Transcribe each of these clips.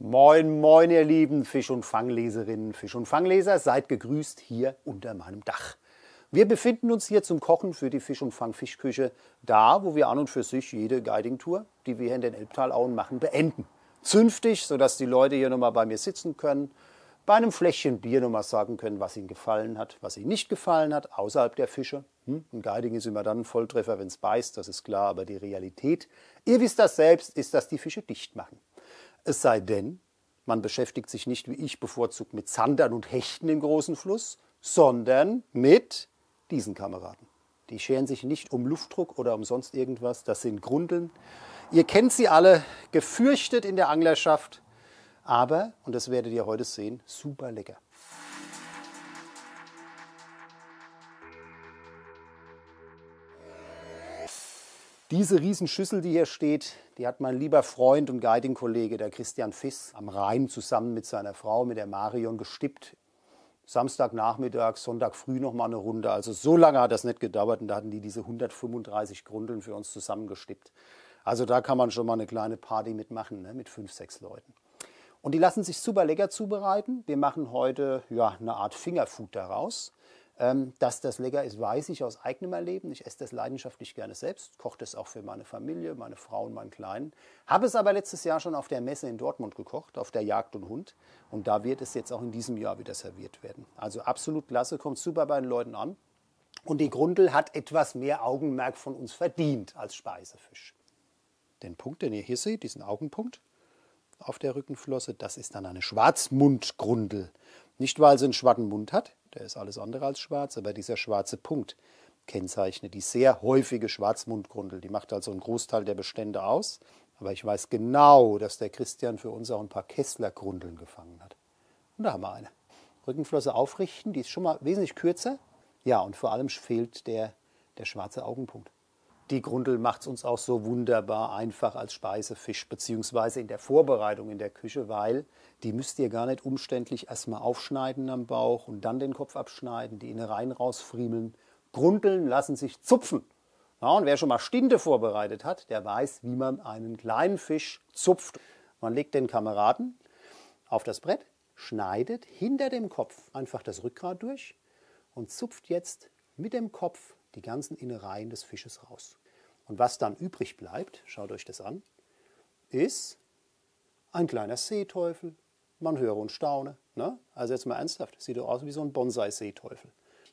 Moin, moin, ihr lieben Fisch- und Fangleserinnen, Fisch- und Fangleser, seid gegrüßt hier unter meinem Dach. Wir befinden uns hier zum Kochen für die Fisch- und Fangfischküche, da wo wir an und für sich jede Guiding-Tour, die wir hier in den Elbtalauen machen, beenden. Zünftig, sodass die Leute hier nochmal bei mir sitzen können, bei einem Fläschchen Bier nochmal sagen können, was ihnen gefallen hat, was ihnen nicht gefallen hat, außerhalb der Fische. Ein Guiding ist immer dann ein Volltreffer, wenn es beißt, das ist klar, aber die Realität, ihr wisst das selbst, ist, dass die Fische dicht machen. Es sei denn, man beschäftigt sich nicht wie ich bevorzugt mit Sandern und Hechten im großen Fluss, sondern mit diesen Kameraden. Die scheren sich nicht um Luftdruck oder um sonst irgendwas, das sind Grundeln. Ihr kennt sie alle, gefürchtet in der Anglerschaft, aber, und das werdet ihr heute sehen, super lecker. Diese Riesenschüssel, die hier steht, die hat mein lieber Freund und Guiding-Kollege, der Christian Fiss, am Rhein zusammen mit seiner Frau, mit der Marion, gestippt. Samstagnachmittag, Sonntag früh noch mal eine Runde. Also so lange hat das nicht gedauert und da hatten die diese 135 Grundeln für uns zusammengestippt. Also da kann man schon mal eine kleine Party mitmachen, ne, mit 5, 6 Leuten. Und die lassen sich super lecker zubereiten. Wir machen heute eine Art Fingerfood daraus. Dass das lecker ist, weiß ich aus eigenem Erleben. Ich esse das leidenschaftlich gerne selbst, koche das auch für meine Familie, meine Frau und meinen Kleinen. Habe es aber letztes Jahr schon auf der Messe in Dortmund gekocht, auf der Jagd und Hund. Und da wird es jetzt auch in diesem Jahr wieder serviert werden. Also absolut klasse, kommt super bei den Leuten an. Und die Grundel hat etwas mehr Augenmerk von uns verdient als Speisefisch. Den Punkt, den ihr hier seht, diesen Augenpunkt auf der Rückenflosse, das ist dann eine Schwarzmundgrundel. Nicht, weil sie einen schwarzen Mund hat, der ist alles andere als schwarz, aber dieser schwarze Punkt kennzeichnet die sehr häufige Schwarzmundgrundel. Die macht also einen Großteil der Bestände aus. Aber ich weiß genau, dass der Christian für uns auch ein paar Kesslergrundeln gefangen hat. Und da haben wir eine. Rückenflosse aufrichten, die ist schon mal wesentlich kürzer. Ja, und vor allem fehlt der schwarze Augenpunkt. Die Grundel macht es uns auch so wunderbar einfach als Speisefisch, beziehungsweise in der Vorbereitung in der Küche, weil die müsst ihr gar nicht umständlich erstmal aufschneiden am Bauch und dann den Kopf abschneiden, die Innereien rausfriemeln. Grundeln lassen sich zupfen. Ja, und wer schon mal Stinte vorbereitet hat, der weiß, wie man einen kleinen Fisch zupft. Man legt den Kameraden auf das Brett, schneidet hinter dem Kopf einfach das Rückgrat durch und zupft jetzt mit dem Kopf die ganzen Innereien des Fisches raus. Und was dann übrig bleibt, schaut euch das an, ist ein kleiner Seeteufel. Man höre und staune. Ne? Also jetzt mal ernsthaft, sieht doch aus wie so ein Bonsai-Seeteufel.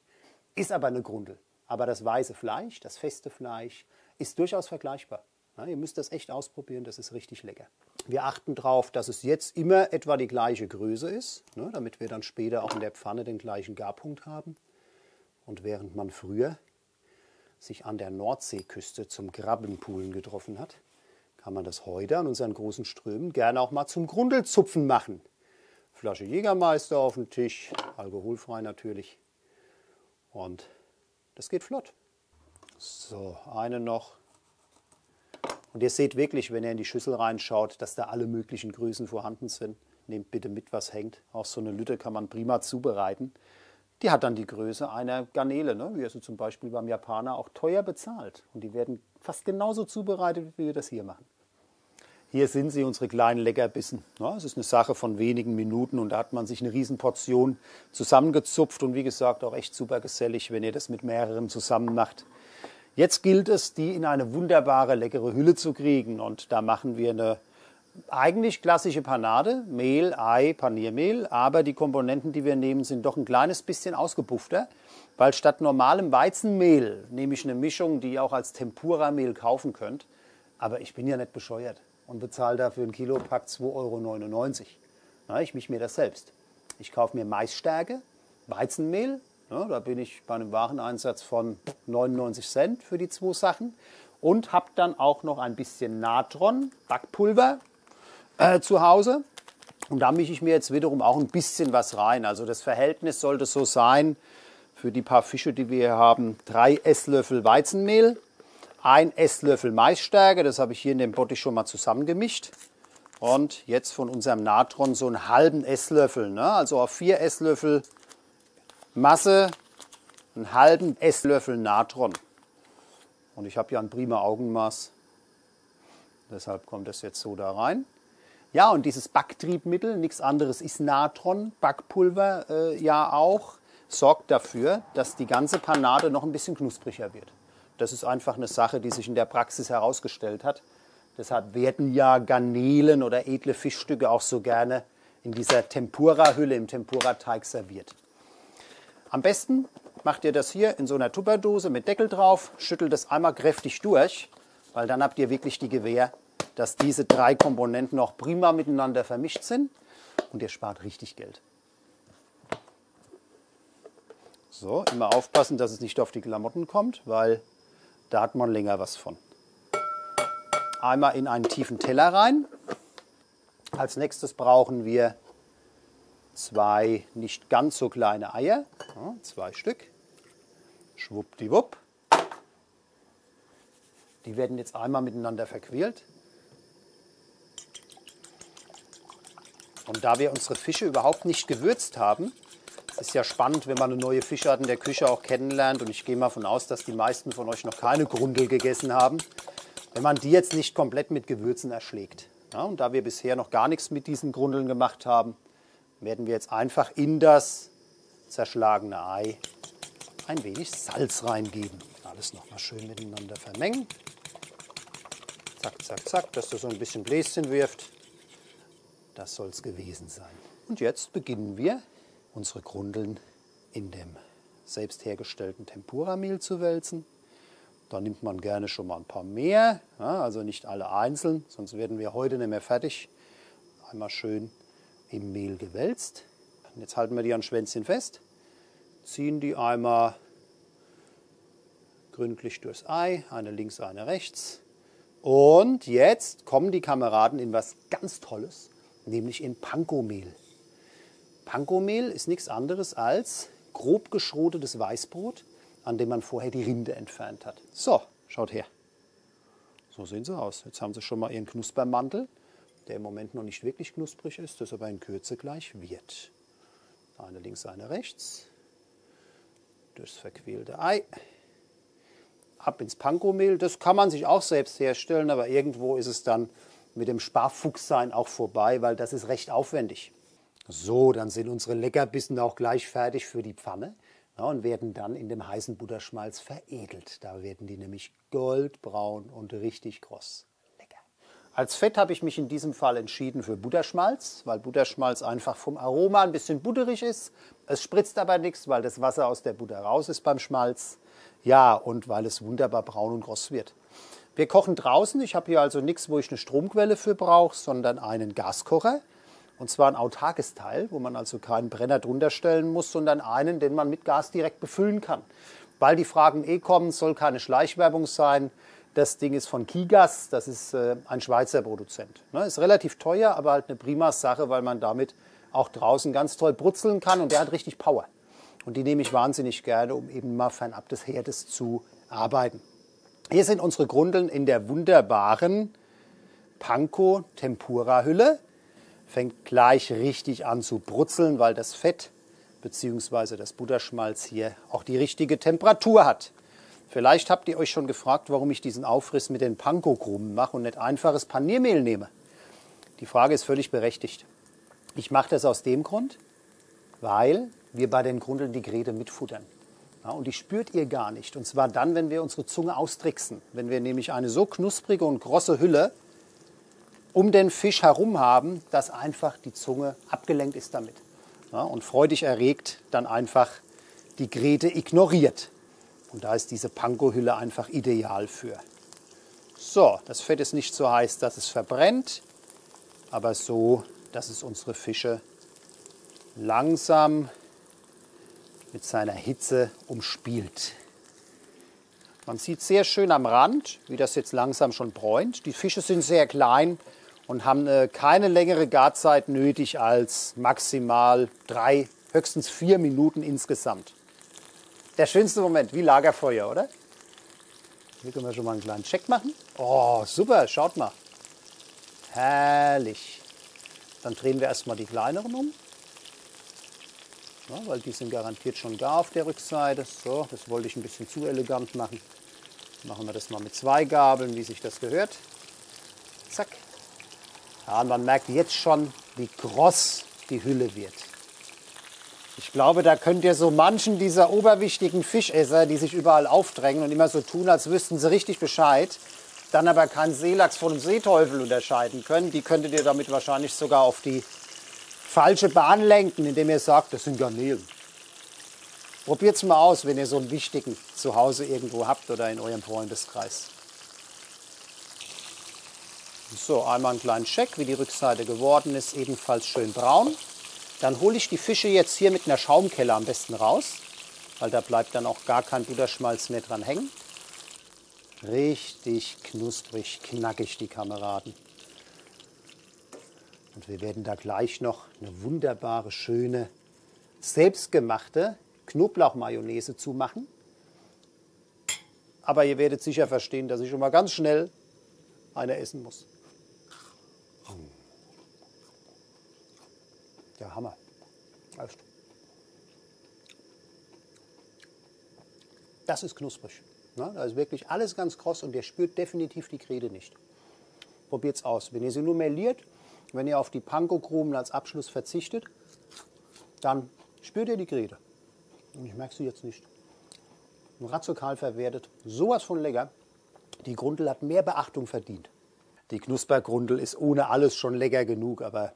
Ist aber eine Grundel. Aber das weiße Fleisch, das feste Fleisch, ist durchaus vergleichbar. Ja, ihr müsst das echt ausprobieren, das ist richtig lecker. Wir achten darauf, dass es jetzt immer etwa die gleiche Größe ist, ne, damit wir dann später auch in der Pfanne den gleichen Garpunkt haben. Und während man früher sich an der Nordseeküste zum Krabbenpoolen getroffen hat, kann man das heute an unseren großen Strömen gerne auch mal zum Grundelzupfen machen. Flasche Jägermeister auf den Tisch, alkoholfrei natürlich. Und das geht flott. So, eine noch. Und ihr seht wirklich, wenn ihr in die Schüssel reinschaut, dass da alle möglichen Größen vorhanden sind. Nehmt bitte mit, was hängt. Auch so eine Lütte kann man prima zubereiten. Die hat dann die Größe einer Garnele, ne? Wie ihr sie zum Beispiel beim Japaner auch teuer bezahlt. Und die werden fast genauso zubereitet, wie wir das hier machen. Hier sind sie, unsere kleinen Leckerbissen. Ja, es ist eine Sache von wenigen Minuten und da hat man sich eine Riesenportion zusammengezupft und wie gesagt auch echt super gesellig, wenn ihr das mit mehreren zusammen macht. Jetzt gilt es, die in eine wunderbare, leckere Hülle zu kriegen und da machen wir eine eigentlich klassische Panade, Mehl, Ei, Paniermehl, aber die Komponenten, die wir nehmen, sind doch ein kleines bisschen ausgepuffter, weil statt normalem Weizenmehl nehme ich eine Mischung, die ihr auch als Tempura-Mehl kaufen könnt. Aber ich bin ja nicht bescheuert und bezahle dafür einen Kilopack 2,99 €. Na, ich mische mir das selbst. Ich kaufe mir Maisstärke, Weizenmehl, ja, da bin ich bei einem Wareneinsatz von 99 Cent für die 2 Sachen und habe dann auch noch ein bisschen Natron, Backpulver, zu Hause und da mische ich mir jetzt wiederum auch ein bisschen was rein. Also das Verhältnis sollte so sein, für die paar Fische, die wir hier haben, 3 Esslöffel Weizenmehl, 1 Esslöffel Maisstärke, das habe ich hier in dem Bottich schon mal zusammengemischt. Und jetzt von unserem Natron so einen halben Esslöffel, ne? Also auf 4 Esslöffel Masse, einen halben Esslöffel Natron. Und ich habe ja ein prima Augenmaß, deshalb kommt das jetzt so da rein. Ja, und dieses Backtriebmittel, nichts anderes ist Natron, Backpulver ja auch, sorgt dafür, dass die ganze Panade noch ein bisschen knuspriger wird. Das ist einfach eine Sache, die sich in der Praxis herausgestellt hat. Deshalb werden ja Garnelen oder edle Fischstücke auch so gerne in dieser Tempura-Hülle, im Tempura-Teig serviert. Am besten macht ihr das hier in so einer Tupperdose mit Deckel drauf, schüttelt das einmal kräftig durch, weil dann habt ihr wirklich die Gewähr, dass diese 3 Komponenten auch prima miteinander vermischt sind und ihr spart richtig Geld. So, immer aufpassen, dass es nicht auf die Klamotten kommt, weil da hat man länger was von. Einmal in einen tiefen Teller rein. Als nächstes brauchen wir 2 nicht ganz so kleine Eier, 2 Stück. Schwuppdiwupp. Die werden jetzt einmal miteinander verquirlt. Und da wir unsere Fische überhaupt nicht gewürzt haben, es ist ja spannend, wenn man eine neue Fischart in der Küche auch kennenlernt. Und ich gehe mal davon aus, dass die meisten von euch noch keine Grundel gegessen haben. Wenn man die jetzt nicht komplett mit Gewürzen erschlägt. Ja, und da wir bisher noch gar nichts mit diesen Grundeln gemacht haben, werden wir jetzt einfach in das zerschlagene Ei ein wenig Salz reingeben. Alles nochmal schön miteinander vermengen. Zack, zack, zack, dass das so ein bisschen Bläschen wirft. Das soll es gewesen sein. Und jetzt beginnen wir, unsere Grundeln in dem selbst hergestellten Tempura-Mehl zu wälzen. Da nimmt man gerne schon mal ein paar mehr, ja, also nicht alle einzeln, sonst werden wir heute nicht mehr fertig. Einmal schön im Mehl gewälzt. Und jetzt halten wir die an Schwänzchen fest, ziehen die einmal gründlich durchs Ei, eine links, eine rechts. Und jetzt kommen die Kameraden in was ganz Tolles, nämlich in Panko-Mehl. Panko-Mehl ist nichts anderes als grob geschrotetes Weißbrot, an dem man vorher die Rinde entfernt hat. So, schaut her. So sehen sie aus. Jetzt haben sie schon mal ihren Knuspermantel, der im Moment noch nicht wirklich knusprig ist, das aber in Kürze gleich wird. Eine links, eine rechts. Durchs verquälte Ei. Ab ins Panko-Mehl. Das kann man sich auch selbst herstellen, aber irgendwo ist es dann mit dem Sparfuchssein auch vorbei, weil das ist recht aufwendig. So, dann sind unsere Leckerbissen auch gleich fertig für die Pfanne, ja, und werden dann in dem heißen Butterschmalz veredelt. Da werden die nämlich goldbraun und richtig kross. Lecker. Als Fett habe ich mich in diesem Fall entschieden für Butterschmalz, weil Butterschmalz einfach vom Aroma ein bisschen butterig ist. Es spritzt aber nichts, weil das Wasser aus der Butter raus ist beim Schmalz. Ja, und weil es wunderbar braun und kross wird. Wir kochen draußen. Ich habe hier also nichts, wo ich eine Stromquelle für brauche, sondern einen Gaskocher. Und zwar ein autarkes Teil, wo man also keinen Brenner drunter stellen muss, sondern einen, den man mit Gas direkt befüllen kann. Weil die Fragen kommen, soll keine Schleichwerbung sein. Das Ding ist von Kigas, das ist ein Schweizer Produzent. Ist relativ teuer, aber halt eine prima Sache, weil man damit auch draußen ganz toll brutzeln kann und der hat richtig Power. Und die nehme ich wahnsinnig gerne, um eben mal fernab des Herdes zu arbeiten. Hier sind unsere Grundeln in der wunderbaren Panko Tempura Hülle. Fängt gleich richtig an zu brutzeln, weil das Fett bzw. das Butterschmalz hier auch die richtige Temperatur hat. Vielleicht habt ihr euch schon gefragt, warum ich diesen Aufriss mit den Panko-Krumen mache und nicht einfaches Paniermehl nehme. Die Frage ist völlig berechtigt. Ich mache das aus dem Grund, weil wir bei den Grundeln die Grete mitfuttern. Ja, und die spürt ihr gar nicht. Und zwar dann, wenn wir unsere Zunge austricksen. Wenn wir nämlich eine so knusprige und große Hülle um den Fisch herum haben, dass einfach die Zunge abgelenkt ist damit. Ja, und freudig erregt dann einfach die Grete ignoriert. Und da ist diese Panko-Hülle einfach ideal für. So, das Fett ist nicht so heiß, dass es verbrennt, aber so, dass es unsere Fische langsam mit seiner Hitze umspielt. Man sieht sehr schön am Rand, wie das jetzt langsam schon bräunt. Die Fische sind sehr klein und haben keine längere Garzeit nötig als maximal 3, höchstens 4 Minuten insgesamt. Der schönste Moment, wie Lagerfeuer, oder? Hier können wir schon mal einen kleinen Check machen. Oh, super, schaut mal. Herrlich. Dann drehen wir erstmal die kleineren um. Ja, weil die sind garantiert schon gar auf der Rückseite. So, das wollte ich ein bisschen zu elegant machen. Machen wir das mal mit 2 Gabeln, wie sich das gehört. Zack. Ja, und man merkt jetzt schon, wie kross die Hülle wird. Ich glaube, da könnt ihr so manchen dieser oberwichtigen Fischesser, die sich überall aufdrängen und immer so tun, als wüssten sie richtig Bescheid, dann aber keinen Seelachs von einem Seeteufel unterscheiden können. Die könntet ihr damit wahrscheinlich sogar auf die falsche Bahn lenken, indem ihr sagt, das sind Garnelen. Probiert es mal aus, wenn ihr so einen wichtigen zu Hause irgendwo habt oder in eurem Freundeskreis. So, einmal einen kleinen Check, wie die Rückseite geworden ist, ebenfalls schön braun. Dann hole ich die Fische jetzt hier mit einer Schaumkelle am besten raus, weil da bleibt dann auch gar kein Butterschmalz mehr dran hängen. Richtig knusprig, knackig die Kameraden. Und wir werden da gleich noch eine wunderbare, schöne, selbstgemachte Knoblauchmayonnaise zumachen. Aber ihr werdet sicher verstehen, dass ich schon mal ganz schnell eine essen muss. Der Hammer. Das ist knusprig. Da ist wirklich alles ganz kross und ihr spürt definitiv die Kräde nicht. Probiert es aus. Wenn ihr sie nur meliert, wenn ihr auf die Panko-Krumen als Abschluss verzichtet, dann spürt ihr die Kräde. Und ich merke sie jetzt nicht. Radikal verwertet. Sowas von lecker. Die Grundel hat mehr Beachtung verdient. Die Knuspergrundel ist ohne alles schon lecker genug, aber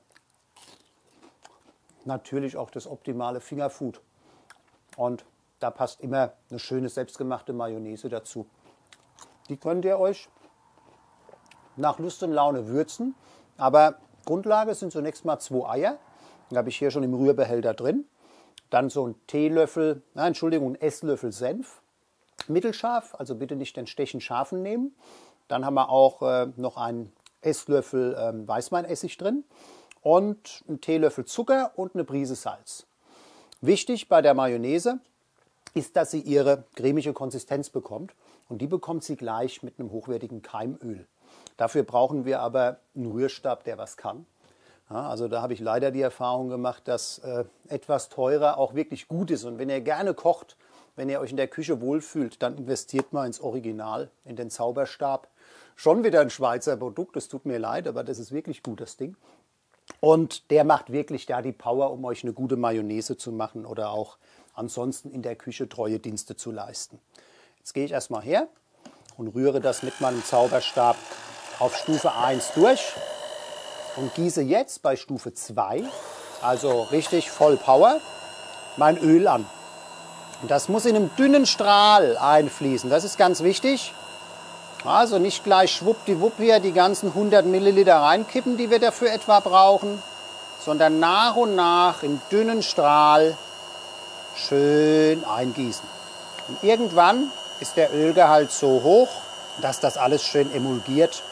natürlich auch das optimale Fingerfood. Und da passt immer eine schöne selbstgemachte Mayonnaise dazu. Die könnt ihr euch nach Lust und Laune würzen. Aber Grundlage sind zunächst mal 2 Eier. Die habe ich hier schon im Rührbehälter drin. Dann so ein ein Esslöffel Senf. Mittelscharf, also bitte nicht den stechend scharfen nehmen. Dann haben wir auch noch einen Esslöffel Weißweinessig drin. Und einen Teelöffel Zucker und eine Prise Salz. Wichtig bei der Mayonnaise ist, dass sie ihre cremige Konsistenz bekommt. Und die bekommt sie gleich mit einem hochwertigen Keimöl. Dafür brauchen wir aber einen Rührstab, der was kann. Ja, also da habe ich leider die Erfahrung gemacht, dass etwas teurer auch wirklich gut ist. Und wenn ihr gerne kocht, wenn ihr euch in der Küche wohlfühlt, dann investiert mal ins Original, in den Zauberstab. Schon wieder ein Schweizer Produkt, das tut mir leid, aber das ist wirklich gut, das Ding. Und der macht wirklich da die Power, um euch eine gute Mayonnaise zu machen oder auch ansonsten in der Küche treue Dienste zu leisten. Jetzt gehe ich erstmal her und rühre das mit meinem Zauberstab auf Stufe 1 durch und gieße jetzt bei Stufe 2, also richtig voll Power, mein Öl an. Und das muss in einem dünnen Strahl einfließen, das ist ganz wichtig. Also nicht gleich schwuppdiwupp hier die ganzen 100 Milliliter reinkippen, die wir dafür etwa brauchen, sondern nach und nach im dünnen Strahl schön eingießen. Und irgendwann ist der Ölgehalt so hoch, dass das alles schön emulgiert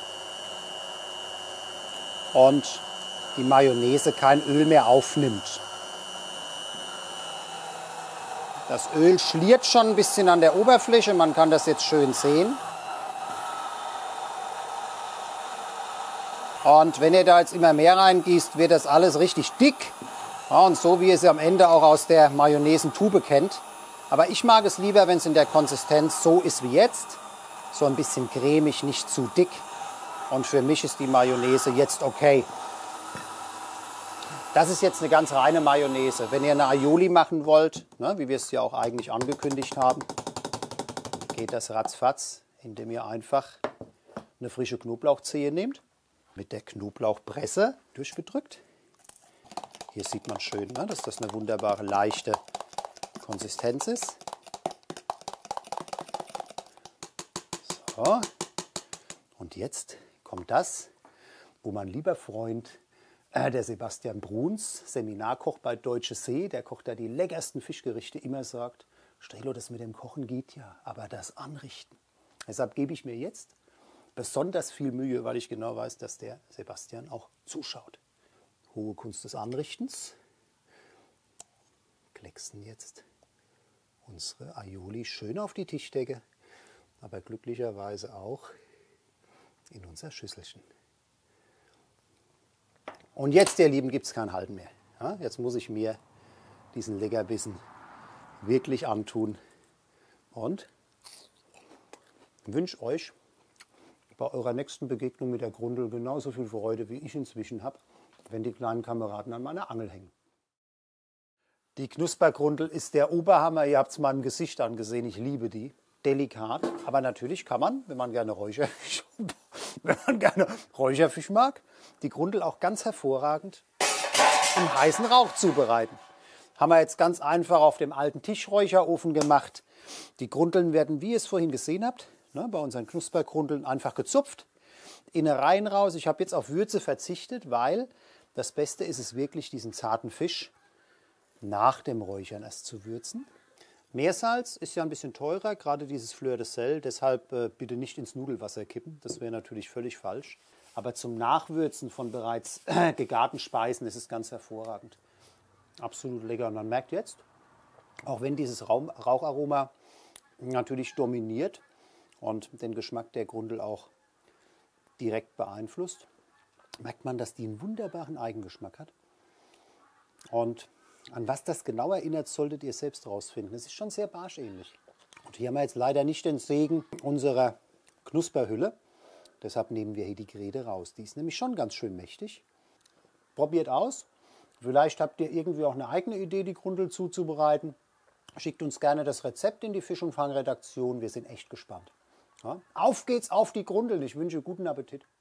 und die Mayonnaise kein Öl mehr aufnimmt. Das Öl schliert schon ein bisschen an der Oberfläche, man kann das jetzt schön sehen. Und wenn ihr da jetzt immer mehr reingießt, wird das alles richtig dick. Ja, und so wie ihr es am Ende auch aus der Mayonnaisentube kennt. Aber ich mag es lieber, wenn es in der Konsistenz so ist wie jetzt. So ein bisschen cremig, nicht zu dick. Und für mich ist die Mayonnaise jetzt okay. Das ist jetzt eine ganz reine Mayonnaise. Wenn ihr eine Aioli machen wollt, ne, wie wir es ja auch eigentlich angekündigt haben, geht das ratzfatz, indem ihr einfach eine frische Knoblauchzehe nehmt. Mit der Knoblauchpresse durchgedrückt. Hier sieht man schön, ne, dass das eine wunderbare, leichte Konsistenz ist. So. Und jetzt kommt das, wo mein lieber Freund, der Sebastian Bruns, Seminarkoch bei Deutsche See, der kocht da die leckersten Fischgerichte, immer sagt, Strelo, das mit dem Kochen geht ja, aber das Anrichten. Deshalb gebe ich mir jetzt besonders viel Mühe, weil ich genau weiß, dass der Sebastian auch zuschaut. Hohe Kunst des Anrichtens. Klecksen jetzt unsere Aioli schön auf die Tischdecke, aber glücklicherweise auch in unser Schüsselchen. Und jetzt, ihr Lieben, gibt es kein Halten mehr. Ja, jetzt muss ich mir diesen Leckerbissen wirklich antun und wünsche euch bei eurer nächsten Begegnung mit der Grundel genauso viel Freude, wie ich inzwischen habe, wenn die kleinen Kameraden an meiner Angel hängen. Die Knuspergrundel ist der Oberhammer. Ihr habt es meinem Gesicht angesehen. Ich liebe die. Delikat. Aber natürlich kann man, wenn man gerne Räucherfisch, mag, die Grundel auch ganz hervorragend im heißen Rauch zubereiten. Haben wir jetzt ganz einfach auf dem alten Tischräucherofen gemacht. Die Grundeln werden, wie ihr es vorhin gesehen habt, bei unseren Knuspergrundeln einfach gezupft. Innereien raus. Ich habe jetzt auf Würze verzichtet, weil das Beste ist es wirklich, diesen zarten Fisch nach dem Räuchern erst zu würzen. Meersalz ist ja ein bisschen teurer, gerade dieses Fleur de Sel, deshalb bitte nicht ins Nudelwasser kippen, das wäre natürlich völlig falsch. Aber zum Nachwürzen von bereits gegarten Speisen ist es ganz hervorragend. Absolut lecker. Und man merkt jetzt, auch wenn dieses Raucharoma natürlich dominiert und den Geschmack der Grundel auch direkt beeinflusst, merkt man, dass die einen wunderbaren Eigengeschmack hat. Und an was das genau erinnert, solltet ihr selbst rausfinden. Es ist schon sehr barschähnlich. Und hier haben wir jetzt leider nicht den Segen unserer Knusperhülle. Deshalb nehmen wir hier die Grede raus. Die ist nämlich schon ganz schön mächtig. Probiert aus. Vielleicht habt ihr irgendwie auch eine eigene Idee, die Grundel zuzubereiten. Schickt uns gerne das Rezept in die Fisch- und Fang-Redaktion. Wir sind echt gespannt. Ja? Auf geht's auf die Grundel. Ich wünsche guten Appetit.